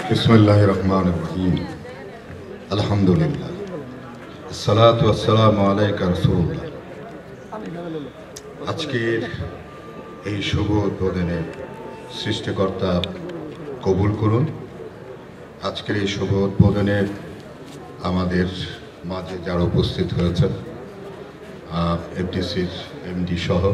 বিসমিল্লাহির রহমানির রহিম। আলহামদুলিল্লাহ, আসসালাতু ওয়াসসালামু আলাইকা রাসূলুল্লাহ। আজকের এই শুভ উদ্বোধনে সৃষ্টিকর্তা কবুল করুন। আজকের এই শুভ উদ্বোধনে আমাদের মাঝে যারা উপস্থিত হয়েছেন, এফডিসির এমডি সহ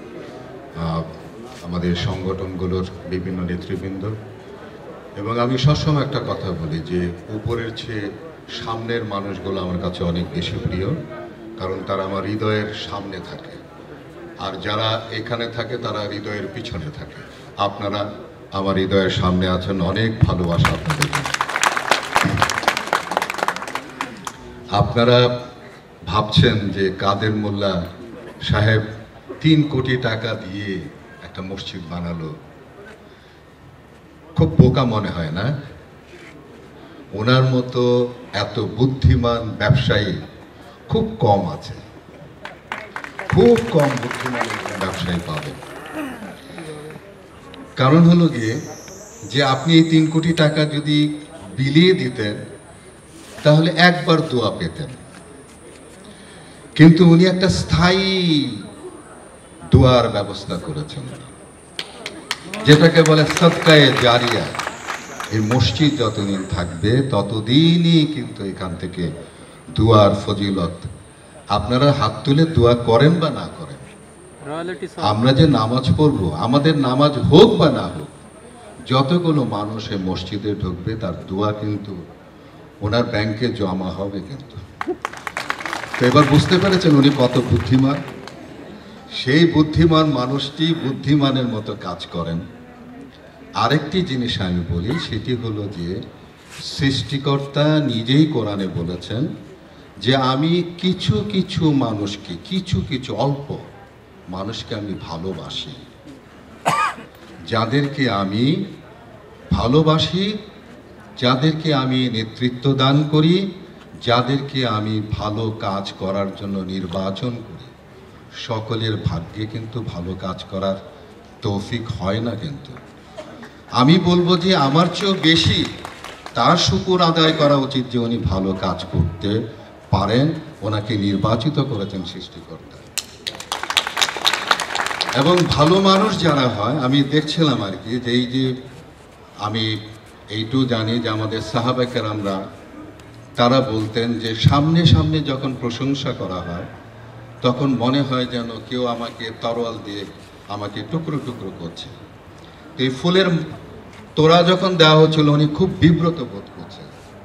আমাদের সংগঠনগুলোর বিভিন্ন নেতৃবৃন্দ, এবং আমি সবসময় একটা কথা বলি যে উপরের চেয়ে সামনের মানুষগুলো আমার কাছে অনেক বেশি প্রিয়, কারণ তারা আমার হৃদয়ের সামনে থাকে, আর যারা এখানে থাকে তারা হৃদয়ের পিছনে থাকে। আপনারা আমার হৃদয়ের সামনে আছেন, অনেক ভালোবাসা আপনাদের। আপনারা ভাবছেন যে কাদের মোল্লা সাহেব ৩ কোটি টাকা দিয়ে একটা মসজিদ বানালো, খুব বোকা মনে হয় না? ওনার মতো এত বুদ্ধিমান ব্যবসায়ী খুব কম আছে, খুব কম বুদ্ধিমান ব্যবসায়ী পাবেন। কারণ হলো গিয়ে যে আপনি এই ৩ কোটি টাকা যদি বিলিয়ে দিতেন তাহলে একবার দোয়া পেতেন, কিন্তু উনি একটা স্থায়ী দোয়ার ব্যবস্থা করেছেন, যেটাকে বলে সদকায়ে জারিয়া। এই মসজিদ যতদিন থাকবে ততদিনই কিন্তু এখান থেকে দোয়ার ফজিলত, আপনারা হাত তুলে দোয়া করেন বা না করেন, আমরা যে নামাজ পড়বো, আমাদের নামাজ হোক বা না হোক, যতগুলো মানুষ এই মসজিদে ঢুকবে তার দোয়া কিন্তু ওনার ব্যাংকে জমা হবে। কিন্তু তো এবার বুঝতে পেরেছেন উনি কত বুদ্ধিমান। সেই বুদ্ধিমান মানুষটি বুদ্ধিমানের মতো কাজ করেন। আরেকটি জিনিস আমি বলি, সেটি হলো যে সৃষ্টিকর্তা নিজেই কোরআনে বলেছেন যে আমি কিছু কিছু মানুষকে, কিছু কিছু অল্প মানুষকে আমি ভালোবাসি। যাদেরকে আমি ভালোবাসি, যাদেরকে আমি নেতৃত্ব দান করি, যাদেরকে আমি ভালো কাজ করার জন্য নির্বাচন করি, সকলের ভাগ্যে কিন্তু ভালো কাজ করার তৌফিক হয় না। কিন্তু আমি বলবো যে আমার চেয়েও বেশি তার শুকর আদায় করা উচিত যে উনি ভালো কাজ করতে পারেন, ওনাকে নির্বাচিত করেছেন সৃষ্টিকর্তা। এবং ভালো মানুষ যারা হয়, আমি দেখছিলাম আর কি, যে এই যে আমি এইটুকু জানি যে আমাদের সাহাবা কেরামরা তারা বলতেন যে সামনে সামনে যখন প্রশংসা করা হয় তখন মনে হয় যেন কেউ আমাকে তরোয়াল দিয়ে আমাকে টুকরো টুকরো করছে। এই ফুলের তোড়া যখন দেওয়া হচ্ছিল উনি খুব বিব্রত বোধ করছেন।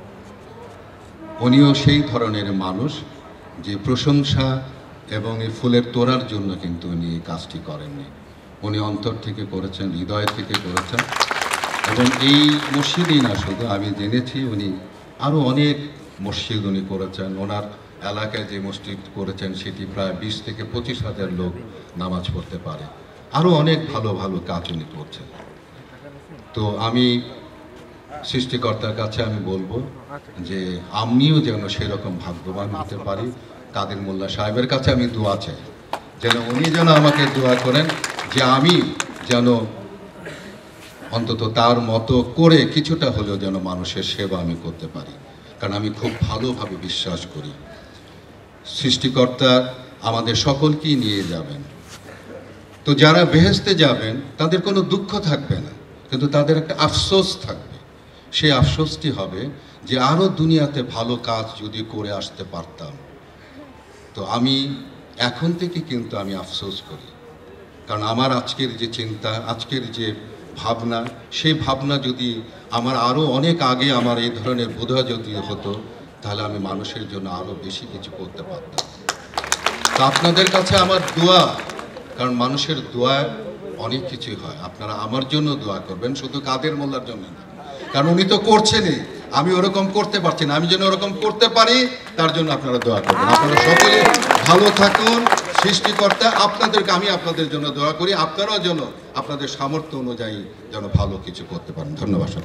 উনিও সেই ধরনের মানুষ যে প্রশংসা এবং এই ফুলের তোড়ার জন্য কিন্তু উনি এই কাজটি করেননি, উনি অন্তর থেকে করেছেন, হৃদয় থেকে করেছেন। এবং এই মসজিদই না শুধু, আমি জেনেছি উনি আরও অনেক মসজিদ উনি করেছেন। ওনার এলাকায় যে মসজিদ করেছেন সেটি প্রায় 20 থেকে 25 হাজার লোক নামাজ পড়তে পারে। আরও অনেক ভালো ভালো কাজ উনি করছেন। তো আমি সৃষ্টিকর্তার কাছে আমি বলবো যে আমিও যেন সেরকম ভাগ্যবান হতে পারি। কাদের মোল্লা সাহেবের কাছে আমি দোয়া চাই, যেন উনি যেন আমাকে দোয়া করেন যে আমি যেন অন্তত তার মতো করে কিছুটা হলেও যেন মানুষের সেবা আমি করতে পারি। কারণ আমি খুব ভালোভাবে বিশ্বাস করি সৃষ্টিকর্তা আমাদের সকলকেই নিয়ে যাবেন। তো যারা বেহেশতে যাবেন তাদের কোনো দুঃখ থাকবে না, কিন্তু তাদের একটা আফসোস থাকবে। সেই আফসোসটি হবে যে আরও দুনিয়াতে ভালো কাজ যদি করে আসতে পারতাম। তো আমি এখন থেকে কিন্তু আমি আফসোস করি, কারণ আমার আজকের যে চিন্তা, আজকের যে ভাবনা, সেই ভাবনা যদি আমার আরও অনেক আগে আমার এই ধরনের বোধহয় যদি হতো, তাহলে আমি মানুষের জন্য আরও বেশি কিছু করতে পারতাম। তো আপনাদের কাছে আমার দোয়া, কারণ মানুষের দোয়া অনেক কিছুই হয়, আপনারা আমার জন্য দোয়া করবেন, শুধু কাদের মোল্লার জন্য না, কারণ উনি তো করছেনই, আমি ওরকম করতে পারছি না। আমি যেন ওরকম করতে পারি তার জন্য আপনারা দোয়া করবেন। আপনারা সকলে ভালো থাকুন। সৃষ্টিকর্তা আপনাদেরকে, আমি আপনাদের জন্য দোয়া করি, আপনারাও যেন আপনাদের সামর্থ্য অনুযায়ী যেন ভালো কিছু করতে পারেন। ধন্যবাদ।